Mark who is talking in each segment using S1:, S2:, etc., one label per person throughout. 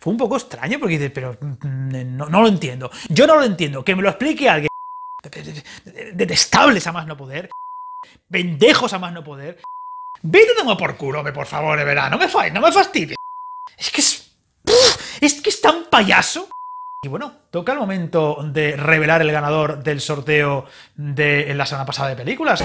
S1: fue un poco extraño porque dices, pero no lo entiendo. Yo no lo entiendo, que me lo explique alguien. Detestables a más no poder, pendejos a más no poder. Vete a tomar por culo, por favor, de verdad, no me fastidies. Es que es tan payaso. Y bueno, toca el momento de revelar el ganador del sorteo de la semana pasada de películas.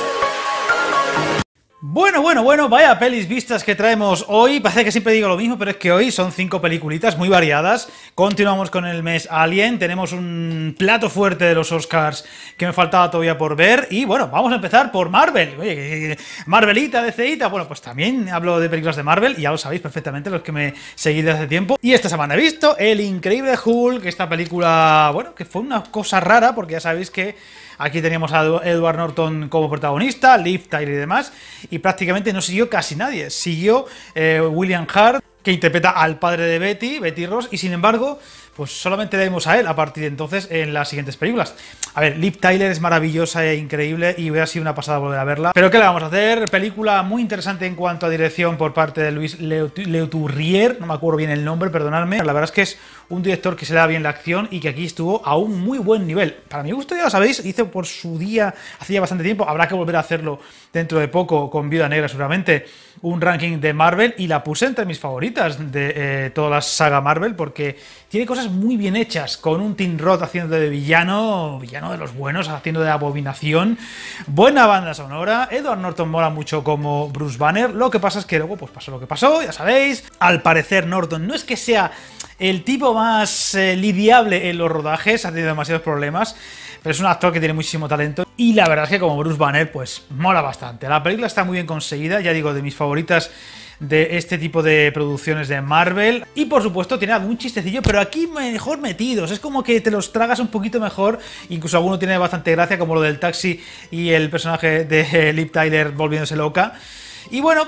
S1: Bueno, vaya pelis vistas que traemos hoy. Parece que siempre digo lo mismo, pero es que hoy son 5 peliculitas muy variadas. Continuamos con el mes Alien, tenemos un plato fuerte de los Oscars que me faltaba todavía por ver. Y bueno, vamos a empezar por Marvel. Oye, Marvelita, DCita, bueno, pues también hablo de películas de Marvel, y ya lo sabéis perfectamente los que me seguís desde hace tiempo. Y esta semana he visto El Increíble Hulk, esta película, bueno, que fue una cosa rara, porque ya sabéis que aquí teníamos a Edward Norton como protagonista, Liv Tyler y demás, y prácticamente no siguió casi nadie. Siguió William Hurt, que interpreta al padre de Betty Ross, y sin embargo, pues solamente vemos a él a partir de entonces en las siguientes películas. A ver, Liv Tyler es maravillosa e increíble y hubiera sido una pasada volver a verla. Pero ¿qué le vamos a hacer? Película muy interesante en cuanto a dirección por parte de Louis Leterrier, no me acuerdo bien el nombre, perdonadme. La verdad es que es un director que se le da bien la acción y que aquí estuvo a un muy buen nivel. Para mi gusto, ya lo sabéis, hice por su día, hacía bastante tiempo, habrá que volver a hacerlo dentro de poco con Viuda Negra seguramente, un ranking de Marvel, y la puse entre mis favoritas de toda la saga Marvel, porque tiene cosas muy bien hechas, con un Tim Roth haciendo de villano de los buenos, haciendo de Abominación, buena banda sonora. Edward Norton mola mucho como Bruce Banner. Lo que pasa es que luego pues pasó lo que pasó, ya sabéis. Al parecer Norton no es que sea el tipo más lidiable en los rodajes, ha tenido demasiados problemas, pero es un actor que tiene muchísimo talento, y la verdad es que como Bruce Banner pues mola bastante. La película está muy bien conseguida, ya digo, de mis favoritas de este tipo de producciones de Marvel, y por supuesto tiene algún chistecillo, pero aquí mejor metidos, es como que te los tragas un poquito mejor, incluso alguno tiene bastante gracia, como lo del taxi y el personaje de Liv Tyler volviéndose loca. Y bueno,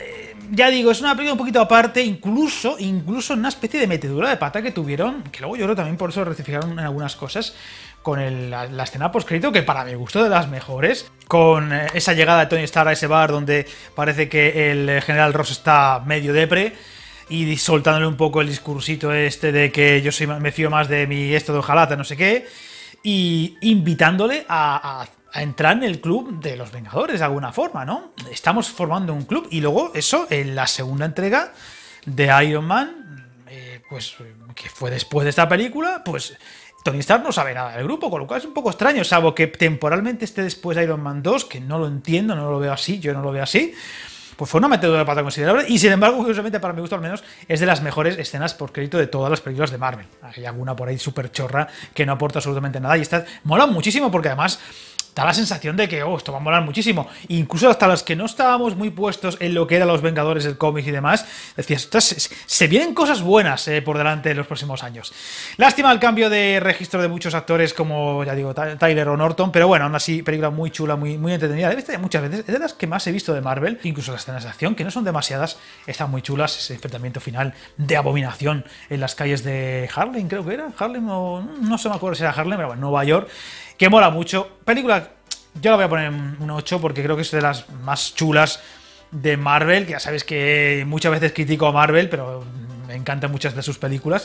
S1: ya digo, es una película un poquito aparte, incluso una especie de metedura de pata que tuvieron, que luego yo creo también por eso rectificaron en algunas cosas, con la escena postcrédito, que para mi gusto de las mejores, con esa llegada de Tony Stark a ese bar donde parece que el general Ross está medio depre, y soltándole un poco el discursito este de que yo me fío más de mi esto de hojalata, no sé qué, y invitándole a entrar en el club de los Vengadores de alguna forma, ¿no? Estamos formando un club, y luego eso, en la segunda entrega de Iron Man, pues que fue después de esta película, pues Tony Stark no sabe nada del grupo, con lo cual es un poco extraño, salvo que temporalmente esté después de Iron Man 2, que no lo entiendo, no lo veo así, yo no lo veo así. Pues fue una metedura de pata considerable, y sin embargo, curiosamente, para mi gusto al menos, es de las mejores escenas por crédito de todas las películas de Marvel. Hay alguna por ahí súper chorra que no aporta absolutamente nada, y esta mola muchísimo porque además da la sensación de que, esto va a molar muchísimo. Incluso hasta los que no estábamos muy puestos en lo que eran los Vengadores, el cómic y demás, decías, se vienen cosas buenas por delante en los próximos años. Lástima el cambio de registro de muchos actores, como ya digo, Tyler o Norton, pero bueno, aún así, película muy chula, muy entretenida. He visto muchas veces, es de las que más he visto de Marvel, incluso las escenas de acción, que no son demasiadas, están muy chulas. Ese enfrentamiento final de Abominación en las calles de Harlem, creo que era, Harlem o no se me acuerdo si era Harlem, pero bueno, Nueva York, que mola mucho. Película, yo la voy a poner un 8 porque creo que es de las más chulas de Marvel, que ya sabéis que muchas veces critico a Marvel, pero me encantan muchas de sus películas,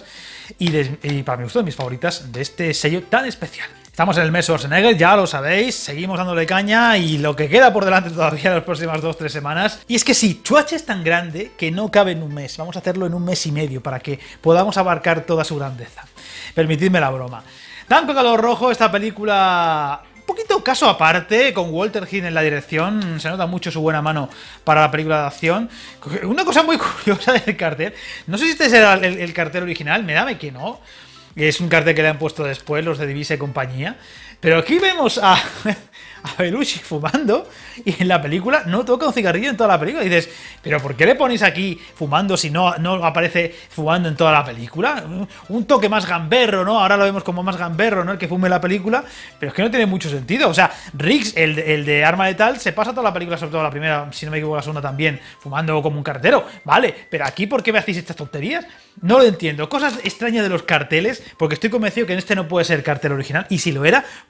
S1: y para mi gusto, de mis favoritas de este sello tan especial. Estamos en el mes Schwarzenegger, ya lo sabéis, seguimos dándole caña, y lo que queda por delante todavía en las próximas 2-3 semanas. Y es que sí, Chuache es tan grande que no cabe en un mes, vamos a hacerlo en un mes y medio para que podamos abarcar toda su grandeza. Permitidme la broma. Danco Calor Rojo, esta película un poquito caso aparte, con Walter Hill en la dirección, se nota mucho su buena mano para la película de acción. Una cosa muy curiosa del cartel, no sé si este será el cartel original, me da que no, es un cartel que le han puesto después los de Divisa y compañía, pero aquí vemos a Belushi fumando, y en la película no toca un cigarrillo en toda la película. Y dices, ¿pero por qué le ponéis aquí fumando si no aparece fumando en toda la película? Un toque más gamberro, ¿no? Ahora lo vemos como más gamberro, ¿no? El que fume en la película, pero es que no tiene mucho sentido. O sea, Riggs, el de Arma Letal, se pasa toda la película, sobre todo la primera, si no me equivoco la segunda también, fumando como un cartero, ¿vale? Pero aquí, ¿por qué me hacéis estas tonterías? No lo entiendo. Cosas extrañas de los carteles, porque estoy convencido que en este no puede ser el cartel original, y si lo era,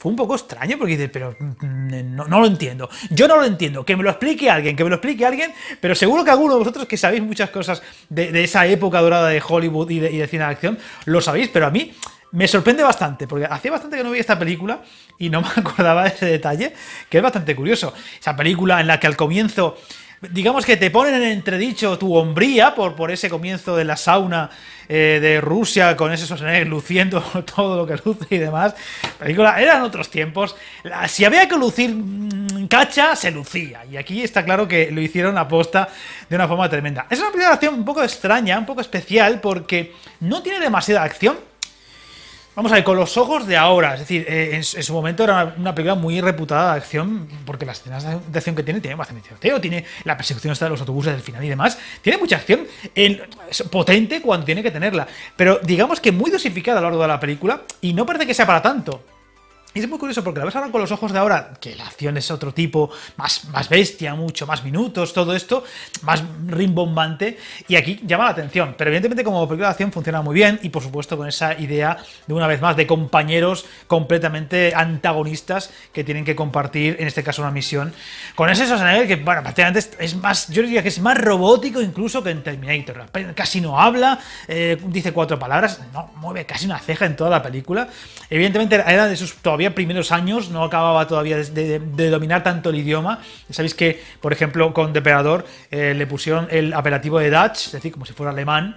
S1: fue un poco extraño porque dices, pero no lo entiendo. Yo no lo entiendo. Que me lo explique alguien, pero seguro que alguno de vosotros que sabéis muchas cosas de esa época dorada de Hollywood y de cine de acción, lo sabéis, pero a mí me sorprende bastante, porque hacía bastante que no veía esta película y no me acordaba de ese detalle, que es bastante curioso. Esa película en la que al comienzo, digamos que te ponen en entredicho tu hombría por ese comienzo de la sauna de Rusia, con ese Schwarzenegger luciendo todo lo que luce y demás. Película, eran otros tiempos. Si había que lucir cacha, se lucía. Y aquí está claro que lo hicieron a posta de una forma tremenda. Es una película de acción un poco extraña, un poco especial, porque no tiene demasiada acción. Vamos a ver, con los ojos de ahora, es decir, en su momento era una película muy reputada de acción, porque las escenas de acción que tiene bastante tiroteo, tiene la persecución hasta de los autobuses del final y demás, tiene mucha acción, es potente cuando tiene que tenerla, pero digamos que muy dosificada a lo largo de la película, y no parece que sea para tanto. Y es muy curioso porque la ves ahora con los ojos de ahora, que la acción es otro tipo, más bestia, mucho más minutos, todo esto, más rimbombante, y aquí llama la atención. Pero evidentemente como película de acción funciona muy bien, y por supuesto con esa idea, de una vez más, de compañeros completamente antagonistas que tienen que compartir, en este caso, una misión. Con ese Schwarzenegger que, bueno, prácticamente es más, yo diría que es más robótico incluso que en Terminator. Casi no habla, dice 4 palabras, no mueve casi una ceja en toda la película. Evidentemente era de sus todavía primeros años, no acababa todavía de dominar tanto el idioma. Sabéis que, por ejemplo, con Depredador le pusieron el apelativo de Dutch, es decir, como si fuera alemán,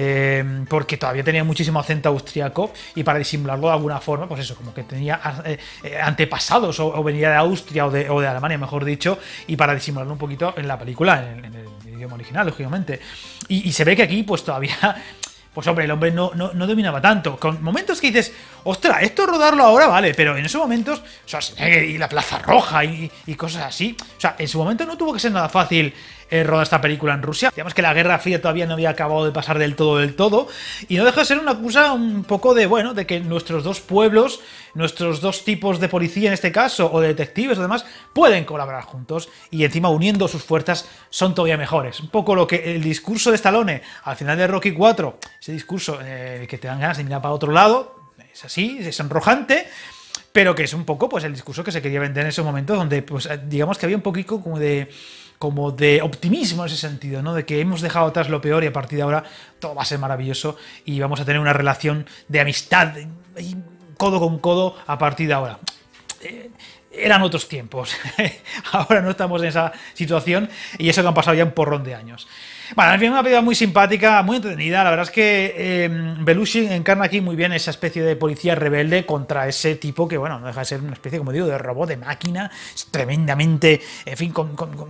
S1: porque todavía tenía muchísimo acento austriaco, y para disimularlo de alguna forma, pues eso, como que tenía antepasados o venía de Austria o de Alemania, mejor dicho, y para disimularlo un poquito en la película, en el idioma original, lógicamente. Y se ve que aquí, pues todavía... Pues hombre, el hombre no dominaba tanto. Con momentos que dices, ostras, esto rodarlo ahora vale, pero en esos momentos, o sea, y la Plaza Roja y cosas así, o sea, en su momento no tuvo que ser nada fácil rodar esta película en Rusia. Digamos que la Guerra Fría todavía no había acabado de pasar del todo, y no deja de ser una cosa un poco de, bueno, de que nuestros dos pueblos, nuestros dos tipos de policía en este caso, o de detectives o demás, pueden colaborar juntos, y encima uniendo sus fuerzas son todavía mejores. Un poco lo que el discurso de Stallone al final de Rocky 4, ese discurso que te dan ganas de mirar para otro lado, es así, es sonrojante, pero que es un poco pues el discurso que se quería vender en esos momentos, donde pues digamos que había un poquito como de optimismo en ese sentido, ¿no? De que hemos dejado atrás lo peor y a partir de ahora todo va a ser maravilloso y vamos a tener una relación de amistad codo con codo a partir de ahora. Eran otros tiempos. Ahora no estamos en esa situación, y eso que han pasado ya un porrón de años. Bueno, en fin, una película muy simpática, muy entretenida. La verdad es que Belushi encarna aquí muy bien esa especie de policía rebelde contra ese tipo que, bueno, no deja de ser una especie, como digo, de robot, de máquina, tremendamente, en fin,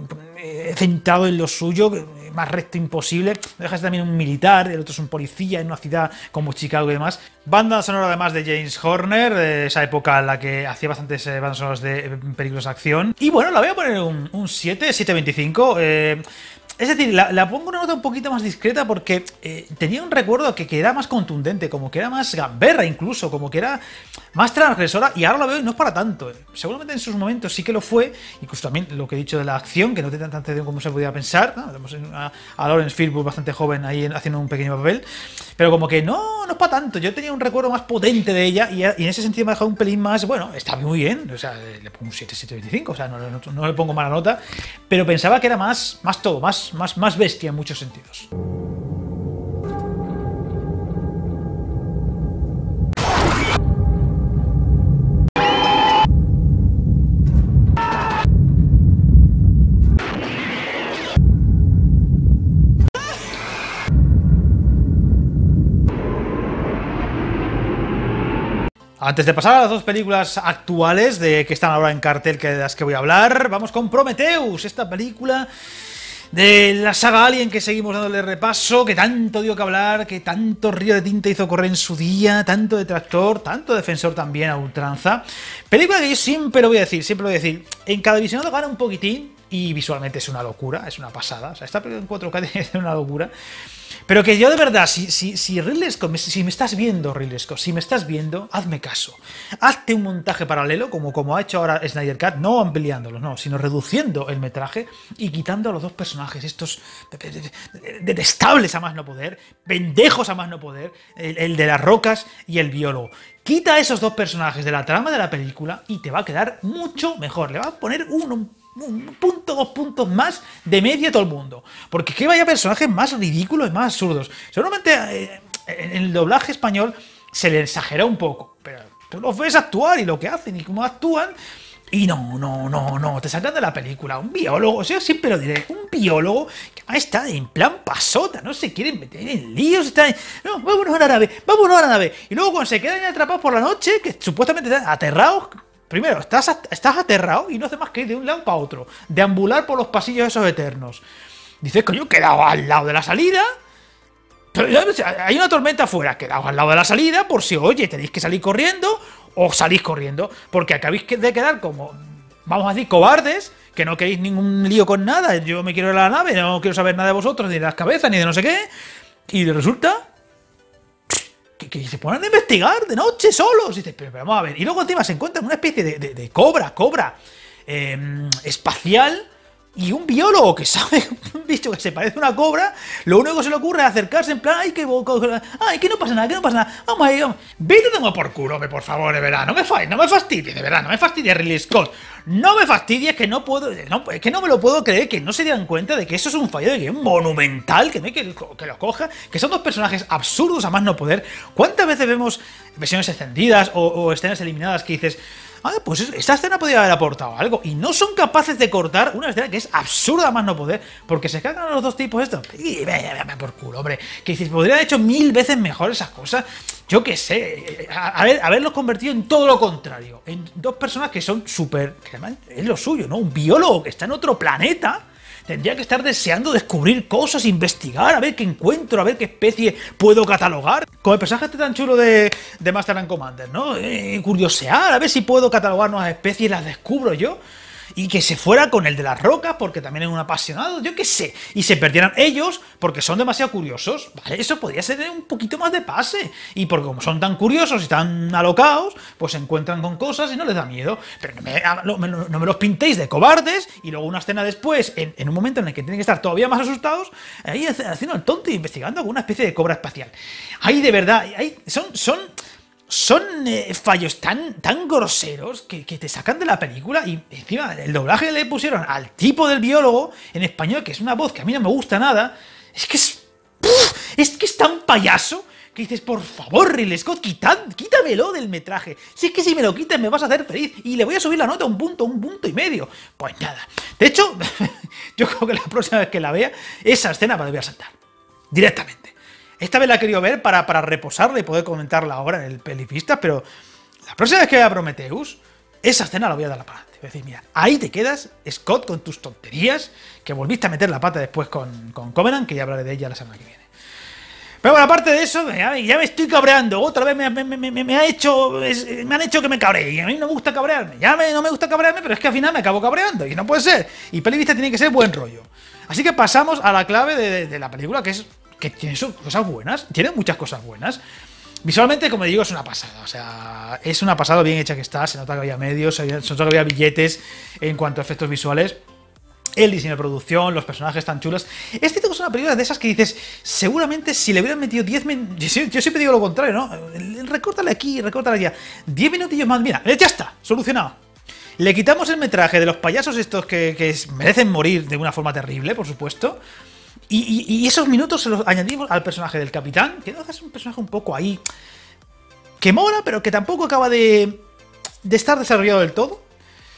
S1: centrado en lo suyo, más recto imposible. No deja de ser también un militar, el otro es un policía en una ciudad como Chicago y demás. Banda sonora además de James Horner, de esa época en la que hacía bastantes bandas sonoras de películas de acción. Y bueno, la voy a poner un 7, 7.25. Es decir, la pongo una nota un poquito más discreta porque tenía un recuerdo que era más contundente, como que era más gamberra incluso, como que era más transgresora, y ahora lo veo y no es para tanto. Seguramente en sus momentos sí que lo fue, incluso también lo que he dicho de la acción, que no tiene tanta acción como se podía pensar, ¿no? Tenemos a Lawrence Fishburne bastante joven ahí haciendo un pequeño papel, pero como que no es para tanto. Yo tenía un recuerdo más potente de ella y en ese sentido me ha dejado un pelín más, bueno, está muy bien, o sea, le pongo un 7, 7.25, o sea, no le pongo mala nota, pero pensaba que era más todo, más bestia en muchos sentidos. Antes de pasar a las dos películas actuales que están ahora en cartel, de las que voy a hablar, vamos con Prometheus, esta película de la saga Alien que seguimos dándole repaso, que tanto dio que hablar, que tanto río de tinta hizo correr en su día, tanto detractor, tanto defensor también a ultranza. Película que yo siempre lo voy a decir, en cada visionado gana un poquitín y visualmente es una locura, es una pasada. O sea, esta película en 4K tiene que ser una locura. Pero que yo de verdad, si Ridley Scott, si me estás viendo, Ridley Scott, si me estás viendo, hazme caso. Hazte un montaje paralelo, como ha hecho ahora Snyder Cut, no ampliándolos, no, sino reduciendo el metraje y quitando a los dos personajes, estos detestables a más no poder, pendejos a más no poder, el de las rocas y el biólogo. Quita a esos dos personajes de la trama de la película y te va a quedar mucho mejor. Le va a poner un punto, 2 puntos más de media a todo el mundo. Porque que vaya personajes más ridículos y más absurdos. Seguramente en el doblaje español se le exagera un poco. Pero tú los ves actuar y lo que hacen y cómo actúan. Y no, te sacan de la película. Un biólogo, o sea, yo siempre lo diré, un biólogo que está en plan pasota, no se quieren meter en líos, está en, no, vámonos a la nave. Y luego cuando se quedan atrapados por la noche, que supuestamente están aterrados, primero, estás aterrado y no hace más que ir de un lado para otro, deambular por los pasillos esos eternos. Dices, coño, he quedado al lado de la salida. Pero hay una tormenta afuera, quedaos al lado de la salida por si, oye, tenéis que salir corriendo o salís corriendo, porque acabéis de quedar como, vamos a decir, cobardes, que no queréis ningún lío con nada, yo me quiero ir a la nave, no quiero saber nada de vosotros, ni de las cabezas, ni de no sé qué, y resulta que se ponen a investigar de noche solos, y dices, pero vamos a ver, y luego encima se encuentran una especie de cobra espacial, y un biólogo que sabe, un bicho que se parece a una cobra, lo único que se le ocurre es acercarse en plan, ay, que no pasa nada, vamos ahí, vamos. Vete, tengo por culo, por favor, de verdad, no me fastidies, de verdad, no me fastidies, Ridley Scott, no me fastidies, que no puedo, es que no me lo puedo creer, que no se dan cuenta de que eso es un fallo de guión monumental, que no hay que lo coja, que son dos personajes absurdos a más no poder. ¿Cuántas veces vemos versiones extendidas o escenas eliminadas que dices, pues esta escena podría haber aportado algo, y no son capaces de cortar una escena que es absurda a más no poder, porque se cagan a los dos tipos estos, y véame por culo, hombre, que dices, podría haber hecho 1000 veces mejor esas cosas, yo qué sé, haberlos convertido en todo lo contrario, en dos personas que son súper, que además es lo suyo, ¿no? Un biólogo que está en otro planeta, tendría que estar deseando descubrir cosas, investigar, a ver qué encuentro, a ver qué especie puedo catalogar. Como el personaje este tan chulo de Master and Commander, ¿no? Curiosear, a ver si puedo catalogar nuevas especies y las descubro yo. Y que se fuera con el de las rocas, porque también es un apasionado, yo qué sé. Y se perdieran ellos, porque son demasiado curiosos. Vale, eso podría ser un poquito más de pase. Y porque como son tan curiosos y tan alocados, pues se encuentran con cosas y no les da miedo. Pero no me los pintéis de cobardes, y luego una escena después, en un momento en el que tienen que estar todavía más asustados, ahí haciendo el tonto y investigando alguna especie de cobra espacial. Ahí de verdad, son fallos tan groseros que te sacan de la película, y encima el doblaje que le pusieron al tipo del biólogo en español, que es una voz que a mí no me gusta nada, es que es tan payaso que dices, por favor, Ridley Scott, quítamelo del metraje. Si es que si me lo quitas me vas a hacer feliz, y le voy a subir la nota un punto y medio. Pues nada. De hecho, yo creo que la próxima vez que la vea, esa escena me la voy a saltar directamente. Esta vez la he querido ver para reposarla y poder comentarla ahora en el Pelifistas, pero la próxima vez que vea Prometheus, esa escena la voy a dar para adelante. Voy a decir, mira, ahí te quedas, Scott, con tus tonterías, que volviste a meter la pata después con Covenant, que ya hablaré de ella la semana que viene. Pero bueno, aparte de eso, ya me estoy cabreando. Otra vez me han hecho que me cabree. Y a mí no me gusta cabrearme. No me gusta cabrearme, pero es que al final me acabo cabreando. Y no puede ser. Y Pelifista tiene que ser buen rollo. Así que pasamos a la clave de la película, que tiene sus cosas buenas. Tiene muchas cosas buenas. Visualmente, como digo, es una pasada. O sea, es una pasada bien hecha que está. Se nota que había medios, se nota que había billetes en cuanto a efectos visuales. El diseño de producción, los personajes tan chulos. Este tipo es una película de esas que dices, seguramente si le hubieran metido 10 minutos. Yo siempre digo lo contrario, ¿no? Recórtale aquí, recórtale allá. 10 minutillos más, mira, ya está, solucionado. Le quitamos el metraje de los payasos estos que merecen morir de una forma terrible, por supuesto. Y esos minutos se los añadimos al personaje del capitán, que es un personaje un poco ahí, que mola, pero que tampoco acaba de estar desarrollado del todo.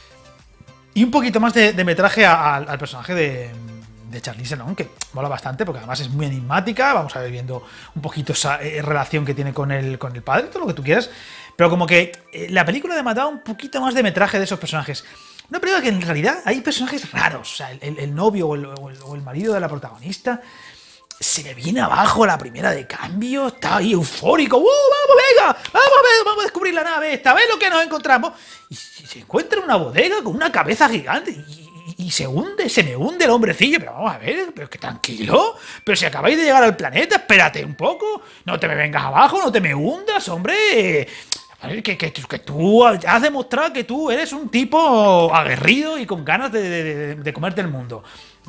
S1: Y un poquito más de metraje al personaje de Charlize Theron, que mola bastante, porque además es muy enigmática. Vamos a ver viendo un poquito esa relación que tiene con el padre, todo lo que tú quieras. Pero como que la película demandaba un poquito más de metraje de esos personajes. Una película que en realidad hay personajes raros. O sea, el novio o el marido de la protagonista se le viene abajo a la primera de cambio, está ahí eufórico. ¡Vamos, venga! Vamos a descubrir la nave esta, a ver lo que nos encontramos. Y se encuentra en una bodega con una cabeza gigante. Y y se me hunde el hombrecillo. Pero vamos a ver, pero que tranquilo. Pero si acabáis de llegar al planeta, espérate un poco. No te me vengas abajo, no te me hundas, hombre. Que tú has demostrado que tú eres un tipo aguerrido y con ganas de comerte el mundo.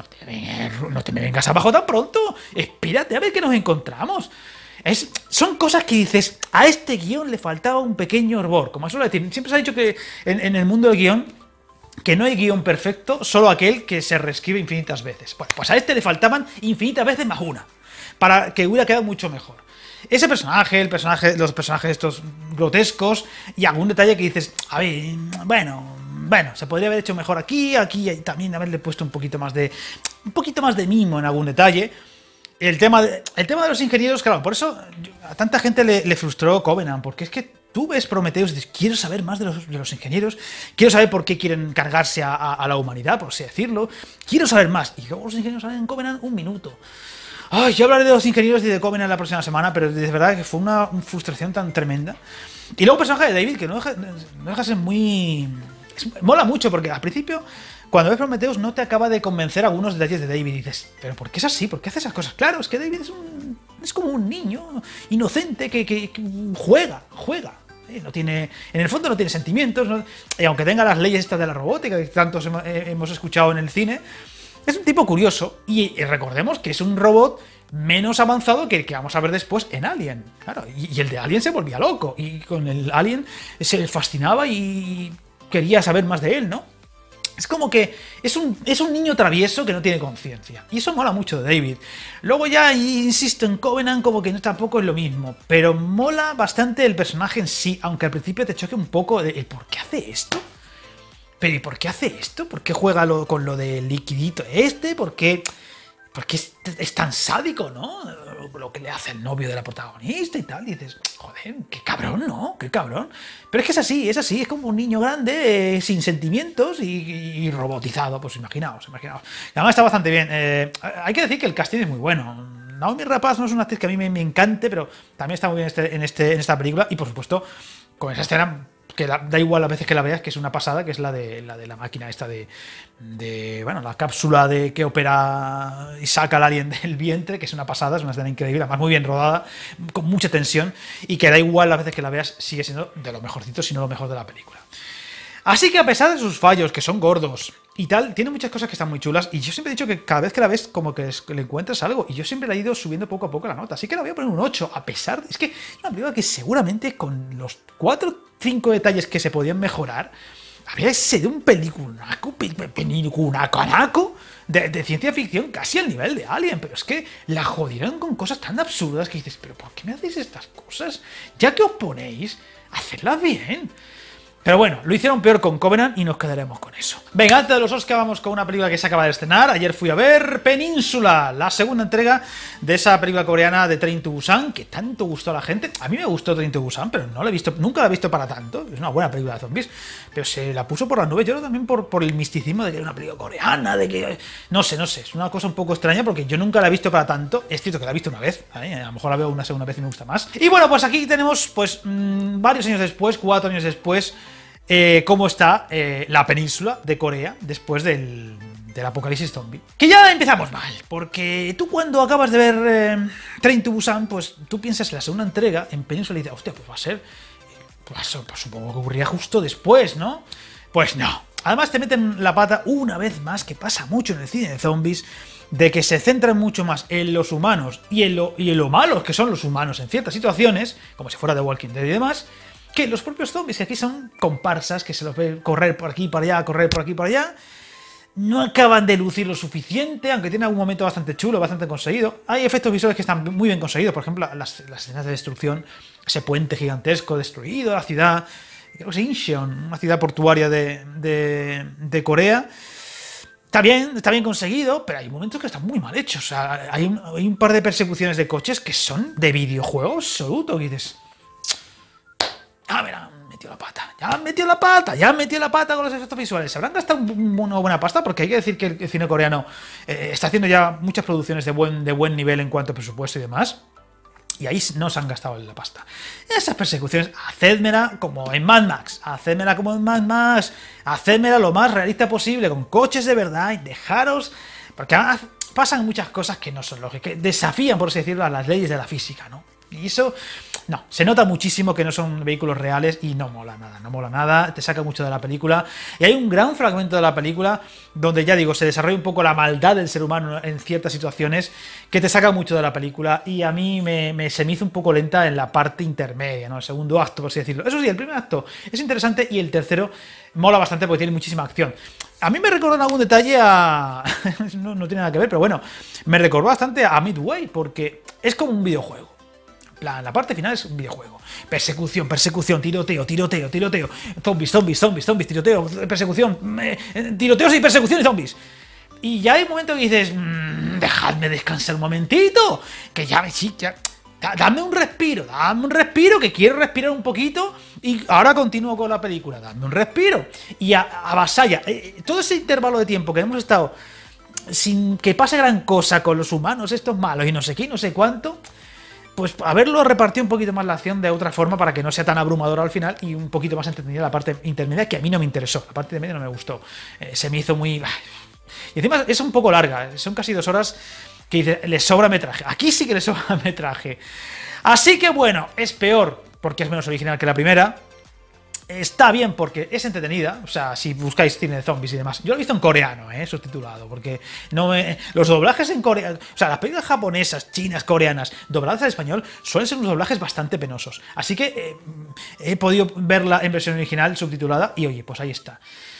S1: No te me vengas abajo tan pronto. Espérate a ver que nos encontramos. Son cosas que dices, a este guión le faltaba un pequeño hervor. Como suele decir, siempre se ha dicho que en el mundo del guión, que no hay guión perfecto, solo aquel que se reescribe infinitas veces. Bueno, pues a este le faltaban infinitas veces más una, para que hubiera quedado mucho mejor. Ese personaje, los personajes estos grotescos, y algún detalle que dices, a ver, bueno, se podría haber hecho mejor aquí también haberle puesto un poquito más de mimo en algún detalle. El tema de los ingenieros, claro, por eso a tanta gente le frustró Covenant, porque es que tú ves Prometheus y dices, quiero saber más de los ingenieros, quiero saber por qué quieren cargarse a la humanidad, por así decirlo, quiero saber más. Y luego los ingenieros salen en Covenant un minuto. Ay, yo hablaré de los ingenieros y de Covenant la próxima semana, pero de verdad que fue una frustración tan tremenda. Y luego el personaje de David, que no deja ser muy... mola mucho, porque al principio, cuando ves Prometheus, no te acaba de convencer algunos detalles de David. Y dices, ¿pero por qué es así? ¿Por qué hace esas cosas? Claro, es que David es como un niño inocente que juega. En el fondo no tiene sentimientos, ¿no? Y aunque tenga las leyes estas de la robótica que tantos hemos escuchado en el cine, es un tipo curioso. Y recordemos que es un robot menos avanzado que el que vamos a ver después en Alien. Claro, y el de Alien se volvía loco. Y con el Alien se fascinaba y quería saber más de él, ¿no? Es como que es un niño travieso que no tiene conciencia. Y eso mola mucho de David. Luego ya, insisto, en Covenant como que tampoco es lo mismo. Pero mola bastante el personaje en sí. Aunque al principio te choque un poco de ¿por qué hace esto? ¿Pero y por qué hace esto? ¿Por qué juega con lo del liquidito ¿Por qué es tan sádico, no? Lo que le hace el novio de la protagonista y tal. Y dices, joder, qué cabrón, ¿no? Qué cabrón. Pero es que es así, es como un niño grande, sin sentimientos y robotizado, pues imaginaos. Y además está bastante bien. Hay que decir que el casting es muy bueno. Naomi Rapaz no es una actriz que a mí me encante, pero también está muy bien en esta película. Y por supuesto, con esa escena que da igual las veces que la veas, que es una pasada, que es la de la máquina esta bueno, la cápsula que opera y saca al alien del vientre, que es una pasada, es una escena increíble, además muy bien rodada, con mucha tensión, y que da igual las veces que la veas, sigue siendo de lo mejorcito, si no lo mejor de la película. Así que a pesar de sus fallos, que son gordos y tal, tiene muchas cosas que están muy chulas, y yo siempre he dicho que cada vez que la ves como que le encuentras algo, y yo siempre le he ido subiendo poco a poco la nota, así que la voy a poner un 8, a pesar es que es una película que seguramente con los 4 o 5 detalles que se podían mejorar, habría sido un pelicunaco de ciencia ficción casi al nivel de Alien, pero es que la jodieron con cosas tan absurdas que dices, pero ¿por qué me hacéis estas cosas? Ya que os ponéis, hacedlas bien. Pero bueno, lo hicieron peor con Covenant y nos quedaremos con eso. Venga, antes de los Oscar vamos con una película que se acaba de estrenar. Ayer fui a ver Península, la segunda entrega de esa película coreana de Train to Busan, que tanto gustó a la gente. A mí me gustó Train to Busan, pero no la he visto, nunca la he visto para tanto. Es una buena película de zombies, pero se la puso por las nubes. Yo creo también por el misticismo de que era una película coreana, de que... No sé, es una cosa un poco extraña porque yo nunca la he visto para tanto. Es cierto que la he visto una vez, ¿vale? A lo mejor la veo una segunda vez y me gusta más. Y bueno, pues aquí tenemos, pues, varios años después, 4 años después, cómo está la península de Corea después del apocalipsis zombie. Que ya empezamos mal, porque tú cuando acabas de ver Train to Busan, pues tú piensas en la segunda entrega en península y dices, hostia, pues va a ser, pues supongo que ocurría justo después, ¿no? Pues no. Además te meten la pata una vez más, que pasa mucho en el cine de zombies, de que se centran mucho más en los humanos y en lo malos que son los humanos en ciertas situaciones, como si fuera The Walking Dead y demás, que los propios zombies, que aquí son comparsas, que se los ve correr por aquí y para allá, correr por aquí y para allá, no acaban de lucir lo suficiente, aunque tiene algún momento bastante chulo, bastante conseguido. Hay efectos visuales que están muy bien conseguidos, por ejemplo, las escenas de destrucción, ese puente gigantesco destruido, la ciudad, creo que es Incheon, una ciudad portuaria de Corea. Está bien conseguido, pero hay momentos que están muy mal hechos. O sea, hay un par de persecuciones de coches que son de videojuego absoluto, que dices... Ah, mira, metió la pata con los efectos visuales. Se habrán gastado una buena pasta, porque hay que decir que el cine coreano está haciendo ya muchas producciones de buen nivel en cuanto a presupuesto y demás. Y ahí no se han gastado la pasta. Esas persecuciones, hacédmela como en Mad Max, hacédmela como en Mad Max, hacédmela lo más realista posible, con coches de verdad, y dejaros... Porque pasan muchas cosas que no son lógicas, que desafían, por así decirlo, a las leyes de la física, ¿no? Y eso, no, se nota muchísimo que no son vehículos reales y no mola nada, te saca mucho de la película. Y hay un gran fragmento de la película donde, ya digo, se desarrolla un poco la maldad del ser humano en ciertas situaciones que te saca mucho de la película, y a mí se me hizo un poco lenta en la parte intermedia, ¿no? El segundo acto, por así decirlo. Eso sí, el primer acto es interesante y el tercero mola bastante porque tiene muchísima acción. A mí me recordó en algún detalle a... no tiene nada que ver, pero bueno, me recordó bastante a Midway porque es como un videojuego. La parte final es un videojuego. Persecución, tiroteo. Zombies, tiroteo, persecución, tiroteos y persecución y zombies. Y ya hay un momento que dices, dejadme descansar un momentito, que ya dame un respiro, que quiero respirar un poquito y ahora continúo con la película, dame un respiro. Y avasalla. Todo ese intervalo de tiempo que hemos estado sin que pase gran cosa con los humanos, estos malos y no sé qué, no sé cuánto... Pues haberlo repartido un poquito más la acción de otra forma para que no sea tan abrumadora al final y un poquito más entretenida la parte intermedia, que a mí no me interesó. La parte de medio no me gustó. Se me hizo muy... Y encima es un poco larga. Son casi 2 horas que dice, le sobra metraje. Aquí sí que le sobra metraje. Así que bueno, es peor porque es menos original que la primera. Está bien porque es entretenida, o sea, si buscáis cine de zombies y demás. Yo lo he visto en coreano, subtitulado, porque los doblajes en coreano, o sea, las películas japonesas, chinas, coreanas, dobladas al español, suelen ser unos doblajes bastante penosos. Así que he podido verla en versión original, subtitulada, y oye, pues ahí está.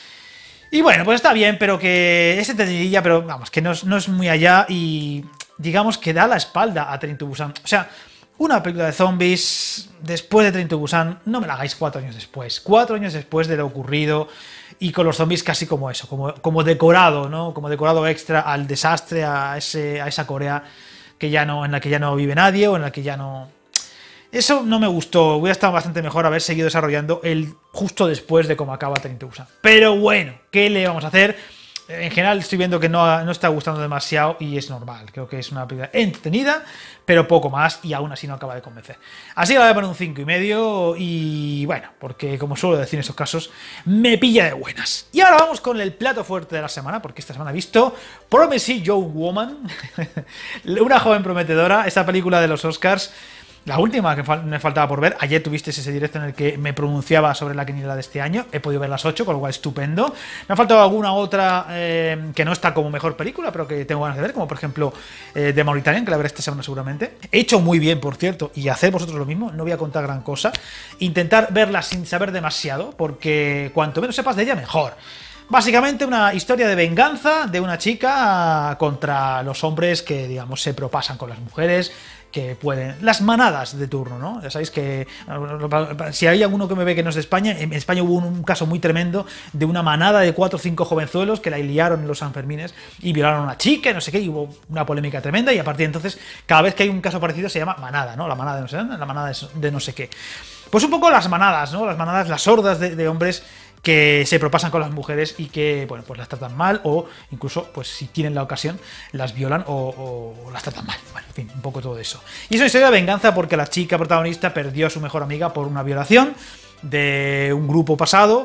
S1: Y bueno, pues está bien, pero que es entretenidilla, pero vamos, que no es muy allá y digamos que da la espalda a Train to Busan. O sea... Una película de zombies después de Train to Busan, no me la hagáis 4 años después. 4 años después de lo ocurrido y con los zombies casi como eso, como decorado, ¿no? Como decorado extra al desastre, a esa Corea que ya no, en la que ya no vive nadie o en la que ya no... Eso no me gustó, hubiera estado bastante mejor haber seguido desarrollando el justo después de cómo acaba Train to Busan. Pero bueno, ¿qué le vamos a hacer? En general estoy viendo que no está gustando demasiado y es normal. Creo que es una película entretenida, pero poco más y aún así no acaba de convencer. Así que la voy a poner un 5,5 y bueno, porque como suelo decir en estos casos, me pilla de buenas. Y ahora vamos con el plato fuerte de la semana, porque esta semana he visto Promising Young Woman, una joven prometedora, esta película de los Oscars. La última que me faltaba por ver. Ayer tuviste ese directo en el que me pronunciaba sobre la quiniela de este año. He podido ver las 8, con lo cual estupendo. Me ha faltado alguna otra que no está como mejor película, pero que tengo ganas de ver, como por ejemplo The Mauritanian, que la veré esta semana seguramente. He hecho muy bien, por cierto, y hacer vosotros lo mismo. No voy a contar gran cosa. Intentar verla sin saber demasiado, porque cuanto menos sepas de ella, mejor. Básicamente una historia de venganza de una chica contra los hombres que, digamos, se propasan con las mujeres, que pueden... Las manadas de turno, ¿no? Ya sabéis que si hay alguno que me ve que no es de España, en España hubo un caso muy tremendo de una manada de 4 o 5 jovenzuelos que la liaron en los Sanfermines y violaron a una chica y no sé qué, y hubo una polémica tremenda y a partir de entonces, cada vez que hay un caso parecido se llama manada, ¿no? La manada de no sé dónde, la manada de no sé qué. Pues un poco las manadas, ¿no? Las manadas, las hordas de hombres que se propasan con las mujeres y que, bueno, pues las tratan mal o incluso, pues si tienen la ocasión, las violan o las tratan mal. Bueno, en fin, un poco todo eso. Y es una historia de venganza porque la chica protagonista perdió a su mejor amiga por una violación de un grupo pasado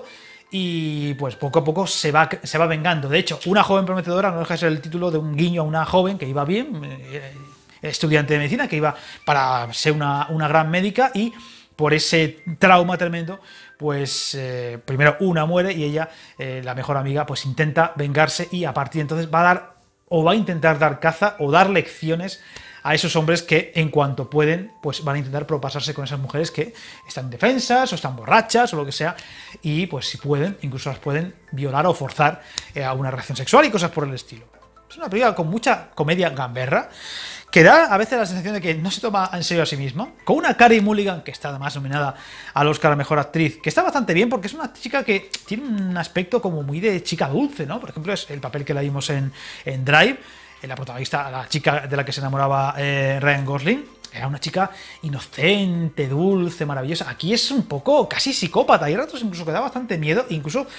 S1: y pues poco a poco se va vengando. De hecho, una joven prometedora no deja de ser el título de un guiño a una joven que iba bien, estudiante de medicina, que iba para ser una gran médica y por ese trauma tremendo, pues primero una muere y ella, la mejor amiga, pues intenta vengarse y a partir de entonces va a intentar dar caza o dar lecciones a esos hombres que en cuanto pueden, pues van a intentar propasarse con esas mujeres que están indefensas o están borrachas o lo que sea y pues si pueden, incluso las pueden violar o forzar a una relación sexual y cosas por el estilo. Es una película con mucha comedia gamberra, que da a veces la sensación de que no se toma en serio a sí misma, con una Carey Mulligan, que está además nominada al Oscar a Mejor Actriz, que está bastante bien porque es una chica que tiene un aspecto como muy de chica dulce, ¿no? Por ejemplo, es el papel que la vimos en Drive, la protagonista, la chica de la que se enamoraba Ryan Gosling, era una chica inocente, dulce, maravillosa. Aquí es un poco casi psicópata, y a ratos incluso que da bastante miedo, incluso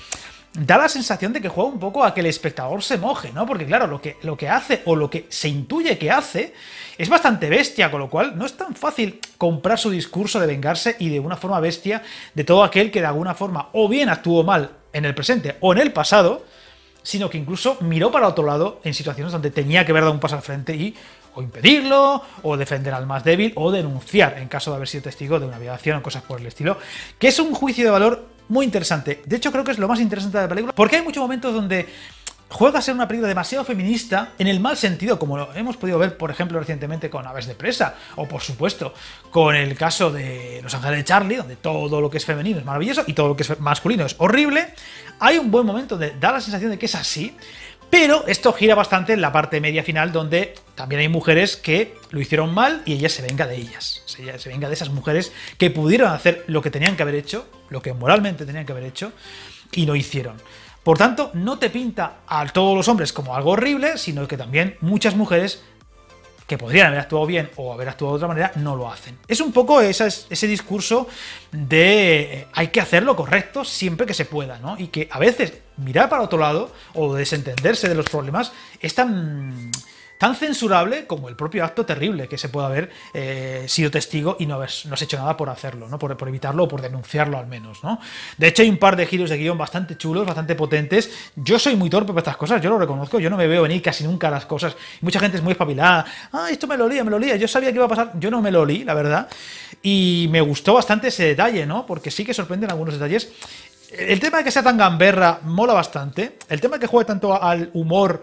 S1: da la sensación de que juega un poco a que el espectador se moje, ¿no? Porque claro, lo que hace o lo que se intuye que hace es bastante bestia, con lo cual no es tan fácil comprar su discurso de vengarse y de una forma bestia de todo aquel que de alguna forma o bien actuó mal en el presente o en el pasado, sino que incluso miró para otro lado en situaciones donde tenía que haber dado un paso al frente y o impedirlo, o defender al más débil, o denunciar en caso de haber sido testigo de una violación o cosas por el estilo, que es un juicio de valor muy interesante. De hecho, creo que es lo más interesante de la película, porque hay muchos momentos donde juega a ser una película demasiado feminista en el mal sentido, como lo hemos podido ver, por ejemplo, recientemente con Aves de Presa, o por supuesto con el caso de Los Ángeles de Charlie, donde todo lo que es femenino es maravilloso y todo lo que es masculino es horrible. Hay un buen momento donde da la sensación de que es así, pero esto gira bastante en la parte media final, donde también hay mujeres que lo hicieron mal y ella se venga de ellas. Se venga de esas mujeres que pudieron hacer lo que tenían que haber hecho, lo que moralmente tenían que haber hecho, y lo hicieron. Por tanto, no te pinta a todos los hombres como algo horrible, sino que también muchas mujeres que podrían haber actuado bien o haber actuado de otra manera, no lo hacen. Es un poco ese discurso de hay que hacer lo correcto siempre que se pueda, ¿no? Y que a veces mirar para otro lado o desentenderse de los problemas es tan censurable como el propio acto terrible que se puede haber sido testigo y no has hecho nada por hacerlo, ¿no? Por evitarlo o por denunciarlo al menos, ¿no? De hecho, hay un par de giros de guión bastante chulos, bastante potentes. Yo soy muy torpe para estas cosas, yo lo reconozco, yo no me veo venir casi nunca las cosas. Mucha gente es muy espabilada. Ah, esto me lo olía, yo sabía que iba a pasar. Yo no me lo olí, la verdad. Y me gustó bastante ese detalle, ¿no? Porque sí que sorprenden algunos detalles. El tema de que sea tan gamberra mola bastante. El tema de que juegue tanto al humor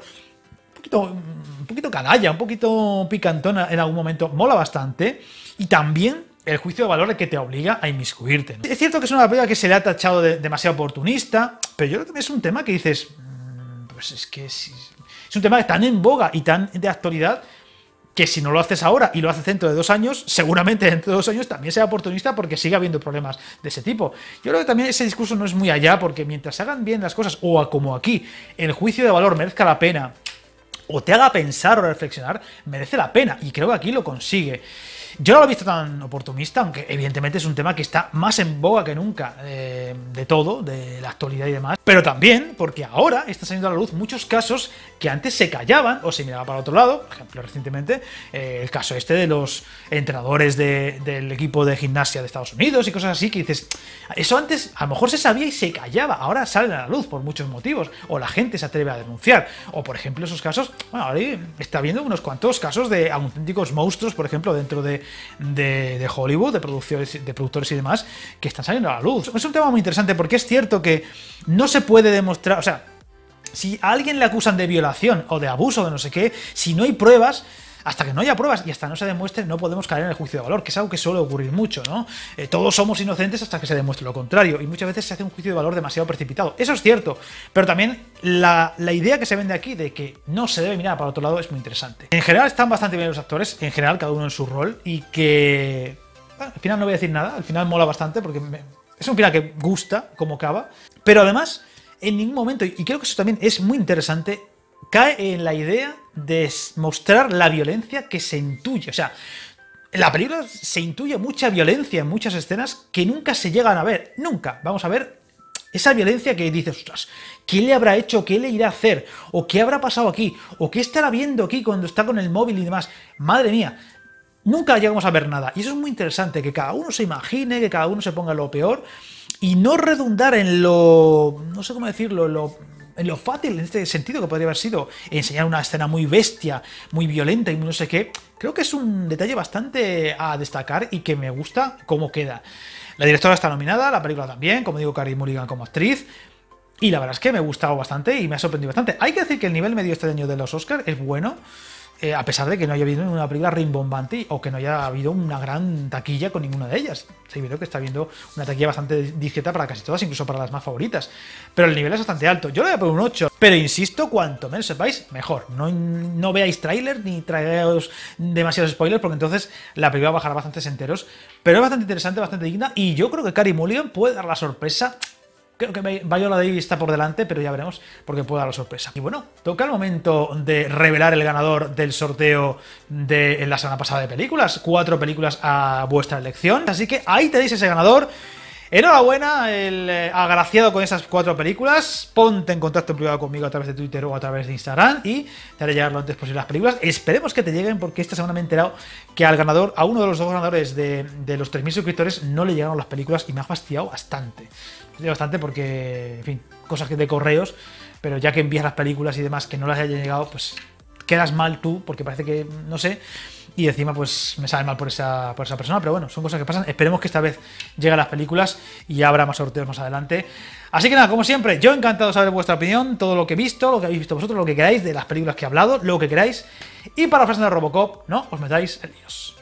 S1: un poquito canalla, un poquito picantona en algún momento, mola bastante. Y también el juicio de valor que te obliga a inmiscuirte, ¿no? Es cierto que es una película que se le ha tachado de demasiado oportunista, pero yo creo que es un tema que dices, pues es que es un tema tan en boga y tan de actualidad que si no lo haces ahora y lo haces dentro de 2 años, seguramente dentro de 2 años también sea oportunista porque sigue habiendo problemas de ese tipo. Yo creo que también ese discurso no es muy allá, porque mientras se hagan bien las cosas, o como aquí, el juicio de valor merezca la pena, o te haga pensar o reflexionar, merece la pena, y creo que aquí lo consigue. Yo no lo he visto tan oportunista, aunque evidentemente es un tema que está más en boga que nunca de todo, de la actualidad y demás, pero también porque ahora está saliendo a la luz muchos casos que antes se callaban o se miraba para otro lado. Por ejemplo, recientemente el caso este de los entrenadores del equipo de gimnasia de Estados Unidos y cosas así, que dices, eso antes a lo mejor se sabía y se callaba, ahora salen a la luz por muchos motivos, o la gente se atreve a denunciar, o por ejemplo esos casos, bueno, ahora está habiendo unos cuantos casos de auténticos monstruos, por ejemplo, dentro de Hollywood, de productores y demás, que están saliendo a la luz. Es un tema muy interesante porque es cierto que no se puede demostrar, o sea, si a alguien le acusan de violación o de abuso de no sé qué, si no hay pruebas, hasta que no haya pruebas y hasta no se demuestre, no podemos caer en el juicio de valor, que es algo que suele ocurrir mucho, ¿no? Todos somos inocentes hasta que se demuestre lo contrario, y muchas veces se hace un juicio de valor demasiado precipitado. Eso es cierto, pero también la idea que se vende aquí de que no se debe mirar para otro lado es muy interesante. En general están bastante bien los actores, en general cada uno en su rol, y que... Bueno, al final no voy a decir nada, al final mola bastante, porque es un final que gusta como acaba, pero además, en ningún momento, y creo que eso también es muy interesante, cae en la idea de mostrar la violencia que se intuye. O sea, en la película se intuye mucha violencia en muchas escenas que nunca se llegan a ver. Nunca. Vamos a ver esa violencia que dices, ostras, ¿qué le habrá hecho? ¿Qué le irá a hacer? ¿O qué habrá pasado aquí? ¿O qué estará viendo aquí cuando está con el móvil y demás? Madre mía. Nunca llegamos a ver nada. Y eso es muy interesante, que cada uno se imagine, que cada uno se ponga lo peor y no redundar en lo... no sé cómo decirlo, en lo fácil, en este sentido, que podría haber sido enseñar una escena muy bestia, muy violenta y no sé qué. Creo que es un detalle bastante a destacar y que me gusta cómo queda. La directora está nominada, la película también, como digo, Carey Mulligan como actriz. Y la verdad es que me ha gustado bastante y me ha sorprendido bastante. Hay que decir que el nivel medio este año de los Oscars es bueno. A pesar de que no haya habido una película rimbombante o que no haya habido una gran taquilla con ninguna de ellas. Sí, creo que está habiendo una taquilla bastante discreta para casi todas, incluso para las más favoritas. Pero el nivel es bastante alto. Yo le voy a poner un 8, pero insisto, cuanto menos sepáis, mejor. No veáis trailers ni traigáis demasiados spoilers, porque entonces la película bajará bastantes enteros. Pero es bastante interesante, bastante digna, y yo creo que Carey Mulligan puede dar la sorpresa. Creo que Viola Davis está por delante, pero ya veremos porque puede dar la sorpresa. Y bueno, toca el momento de revelar el ganador del sorteo de la semana pasada de películas. 4 películas a vuestra elección. Así que ahí tenéis ese ganador. Enhorabuena, el agraciado con esas 4 películas. Ponte en contacto en privado conmigo a través de Twitter o a través de Instagram y te haré llegar lo antes posible las películas. Esperemos que te lleguen, porque esta semana me he enterado que al ganador, a uno de los 2 ganadores de los 3000 suscriptores, no le llegaron las películas y me ha fastidiado bastante. Me ha fastidiado bastante porque, en fin, cosas que de correos, pero ya que envías las películas y demás que no las hayan llegado, pues quedas mal tú, porque parece que, no sé, y encima pues me sabe mal por esa persona, pero bueno, son cosas que pasan. Esperemos que esta vez lleguen las películas y habrá más sorteos más adelante. Así que nada, como siempre, yo encantado de saber vuestra opinión, todo lo que he visto, lo que habéis visto vosotros, lo que queráis de las películas que he hablado, lo que queráis. Y para la frase de Robocop, no os metáis en líos.